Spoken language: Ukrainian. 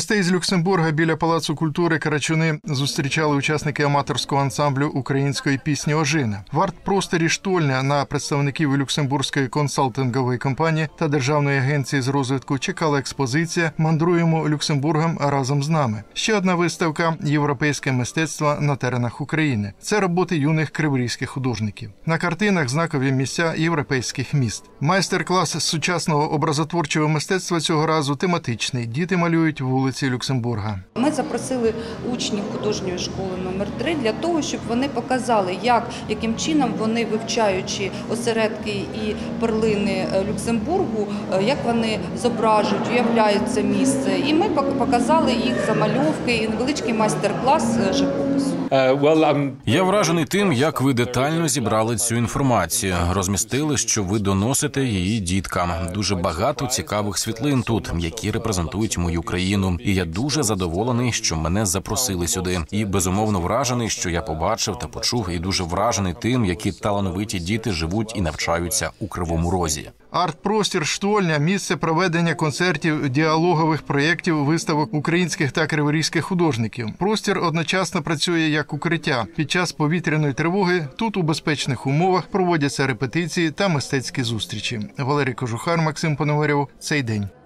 Гостей з Люксембурга біля Палацу культури Карачуни зустрічали учасники аматорського ансамблю української пісні «Ожина». В арт-просторі «Штольня» на представників Люксембурзької консалтингової компанії та Державної агенції з розвитку чекала експозиція «Мандруємо Люксембургом разом з нами». Ще одна виставка «Європейське мистецтво на теренах України». Це роботи юних криворізьких художників. На картинах знакові місця європейських міст. Майстер-клас з сучасного образотворчого мистецтва цього разу тематичний. Діти малюють вулиці Люксембурга. Ми запросили учнів художньої школи номер 3 для того, щоб вони показали, яким чином вони, вивчаючи осередки і перлини Люксембургу, як вони зображують, уявляють це місце. І ми показали їх замальовки і невеличкий майстер-клас живопису. Я вражений тим, як ви детально зібрали цю інформацію, розмістили, що ви доносите її діткам. Дуже багато цікавих світлин тут, які репрезентують мою країну. І я дуже задоволений, що мене запросили сюди. І безумовно вражений, що я побачив та почув, і дуже вражений тим, які талановиті діти живуть і навчаються у Кривому Розі. Арт-простір «Штольня» – місце проведення концертів, діалогових проєктів, виставок українських та криворізьких художників. Простір одночасно працює як укриття. Під час повітряної тривоги тут у безпечних умовах проводяться репетиції та мистецькі зустрічі. Валерій Кожухар, Максим Пономарьов. Цей день.